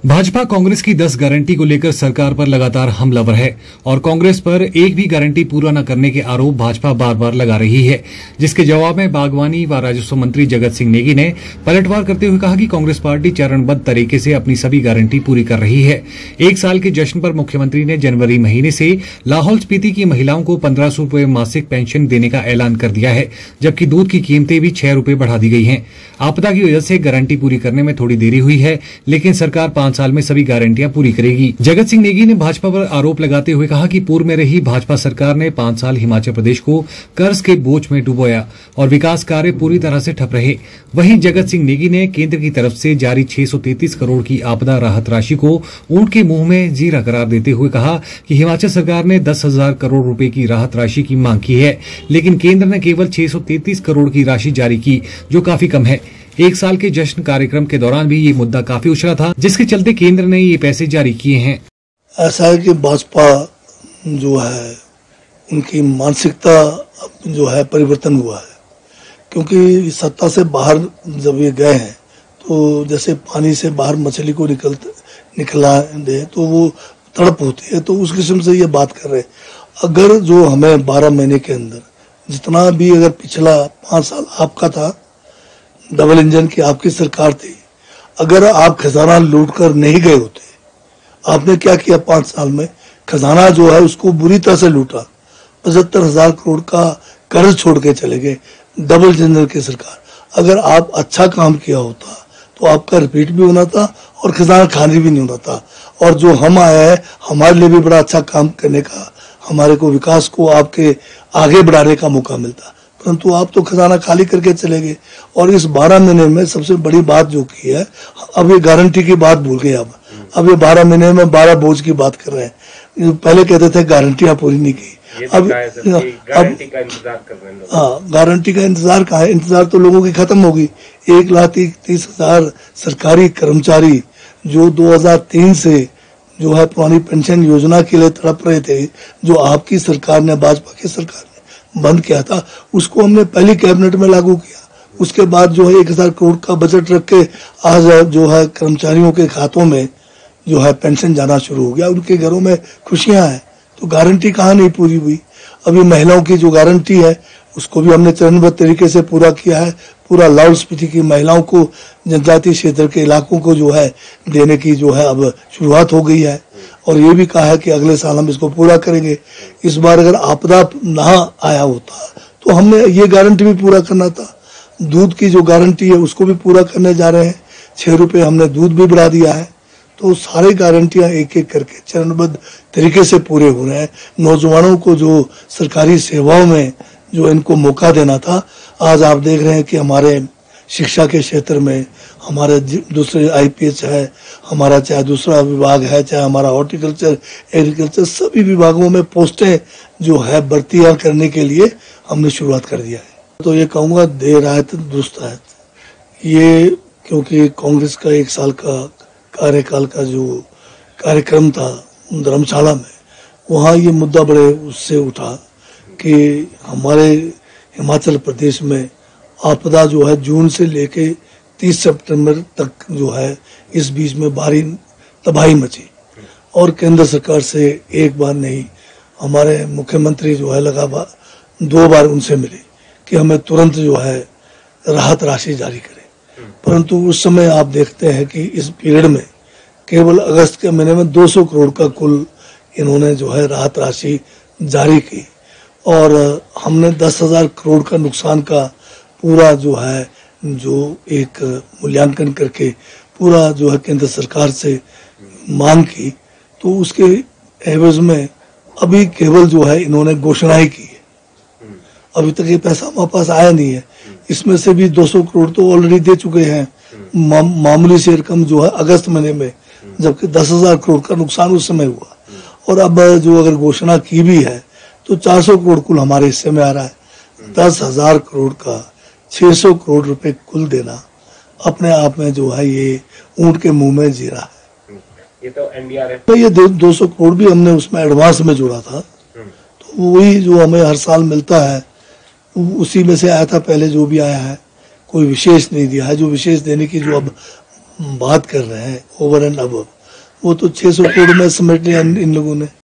भाजपा कांग्रेस की 10 गारंटी को लेकर सरकार पर लगातार हमलावर है और कांग्रेस पर एक भी गारंटी पूरा न करने के आरोप भाजपा बार बार लगा रही है, जिसके जवाब में बागवानी व राजस्व मंत्री जगत सिंह नेगी ने पलटवार करते हुए कहा कि कांग्रेस पार्टी चरणबद्ध तरीके से अपनी सभी गारंटी पूरी कर रही है। एक साल के जश्न पर मुख्यमंत्री ने जनवरी महीने से लाहौल स्पीति की महिलाओं को 1500 रूपये मासिक पेंशन देने का ऐलान कर दिया है, जबकि दूध की कीमतें भी 6 रूपये बढ़ा दी गई हैं। आपदा की वजह से गारंटी पूरी करने में थोड़ी देरी हुई है, लेकिन सरकार 5 साल में सभी गारंटियां पूरी करेगी। जगत सिंह नेगी ने भाजपा पर आरोप लगाते हुए कहा कि पूर्व में रही भाजपा सरकार ने 5 साल हिमाचल प्रदेश को कर्ज के बोझ में डुबोया और विकास कार्य पूरी तरह से ठप रहे। वहीं जगत सिंह नेगी ने केंद्र की तरफ से जारी 633 करोड़ की आपदा राहत राशि को ऊंट के मुंह में जीरा करार देते हुए कहा कि हिमाचल सरकार ने 10,000 करोड़ रुपए की राहत राशि की मांग की है, लेकिन केंद्र ने केवल 633 करोड़ की राशि जारी की, जो काफी कम है। एक साल के जश्न कार्यक्रम के दौरान भी ये मुद्दा काफी उछला था, जिसके चलते केंद्र ने ये पैसे जारी किए हैं। ऐसा है कि भाजपा जो है उनकी मानसिकता जो है परिवर्तन हुआ है, क्योंकि सत्ता से बाहर जब ये गए हैं तो जैसे पानी से बाहर मछली को निकला दे तो वो तड़प होती है, तो उस किस्म से ये बात कर रहे हैं। अगर जो हमें 12 महीने के अंदर जितना भी अगर पिछला 5 साल आपका था, डबल इंजन की आपकी सरकार थी, अगर आप खजाना लूट कर नहीं गए होते, आपने क्या किया 5 साल में? खजाना जो है उसको बुरी तरह से लूटा, 75,000 करोड़ का कर्ज छोड़ के चले गए डबल इंजन की सरकार। अगर आप अच्छा काम किया होता तो आपका रिपीट भी होना था और खजाना खाली भी नहीं होना था, और जो हम आए हैं हमारे लिए भी बड़ा अच्छा काम करने का, हमारे को विकास को आपके आगे बढ़ाने का मौका मिलता, परंतु आप तो खजाना खाली करके चले गए। और इस 12 महीने में सबसे बड़ी बात जो की है, अब ये गारंटी की बात भूल गए। अब ये 12 महीने में 12 बोझ की बात कर रहे हैं। पहले कहते थे गारंटियां पूरी नहीं की, अब गारंटी का इंतजार कर रहे हैं। हाँ, गारंटी का इंतजार कहाँ है? इंतजार तो लोगों की खत्म होगी। 1,30,000 सरकारी कर्मचारी जो 2003 से जो है पुरानी पेंशन योजना के लिए तड़प रहे थे, जो आपकी सरकार ने, भाजपा की सरकार ने बंद किया था, उसको हमने पहली कैबिनेट में लागू किया। उसके बाद जो है 1,000 करोड़ का बजट रख के आज जो है कर्मचारियों के खातों में जो है पेंशन जाना शुरू हो गया, उनके घरों में खुशियां हैं। तो गारंटी कहाँ नहीं पूरी हुई? अभी महिलाओं की जो गारंटी है उसको भी हमने चरणबद्ध तरीके से पूरा किया है। पूरा लाहौल स्पीति की महिलाओं को, जनजातीय क्षेत्र के इलाकों को जो है देने की जो है अब शुरुआत हो गई है, और ये भी कहा है कि अगले साल हम इसको पूरा करेंगे। इस बार अगर आपदा ना आया होता तो हमने ये गारंटी भी पूरा करना था। दूध की जो गारंटी है उसको भी पूरा करने जा रहे हैं, 6 रुपये हमने दूध भी बढ़ा दिया है। तो सारी गारंटियां एक एक करके चरणबद्ध तरीके से पूरे हो रहे हैं। नौजवानों को जो सरकारी सेवाओं में जो इनको मौका देना था, आज आप देख रहे हैं कि हमारे शिक्षा के क्षेत्र में, हमारे दूसरे IPS है, हमारा चाहे दूसरा विभाग है, चाहे हमारा हॉर्टिकल्चर, एग्रीकल्चर, सभी विभागों में पोस्टें जो है भर्तियां करने के लिए हमने शुरुआत कर दिया है। तो ये कहूँगा देर आए तो दुरुस्त आए। ये क्योंकि कांग्रेस का 1 साल का कार्यकाल का जो कार्यक्रम था धर्मशाला में, वहाँ ये मुद्दा बड़े उससे उठा कि हमारे हिमाचल प्रदेश में आपदा जो है जून से लेके 30 सितंबर तक जो है इस बीच में भारी तबाही मची, और केंद्र सरकार से एक बार नहीं, हमारे मुख्यमंत्री जो है लगातार 2 बार उनसे मिले कि हमें तुरंत जो है राहत राशि जारी करें। परंतु उस समय आप देखते हैं कि इस पीरियड में केवल अगस्त के महीने में 200 करोड़ का कुल इन्होंने जो है राहत राशि जारी की, और हमने 10,000 करोड़ का नुकसान का पूरा जो है जो एक मूल्यांकन करके पूरा जो है केंद्र सरकार से मांग की। तो उसके एवज में अभी केवल जो है इन्होंने घोषणाएं की है, अभी तक ये पैसा हमारे पास आया नहीं है। इसमें से भी 200 करोड़ तो ऑलरेडी दे चुके हैं, मामूली से रकम जो है अगस्त महीने में, जबकि 10,000 करोड़ का नुकसान उस समय हुआ। और अब जो अगर घोषणा की भी है तो 400 करोड़ कुल हमारे हिस्से में आ रहा है। 10,000 करोड़ का 600 करोड़ रुपए कुल देना अपने आप में जो है ये ऊंट के मुंह में जीरा है। ये तो NDRF तो ये 200 करोड़ भी हमने उसमें एडवांस में जोड़ा था, तो वही जो हमें हर साल मिलता है उसी में से आया था पहले, जो भी आया है कोई विशेष नहीं दिया है। जो विशेष देने की जो अब बात कर रहे हैं ओवर एंड अबव, वो तो 600 करोड़ में समेट लिया इन लोगों ने।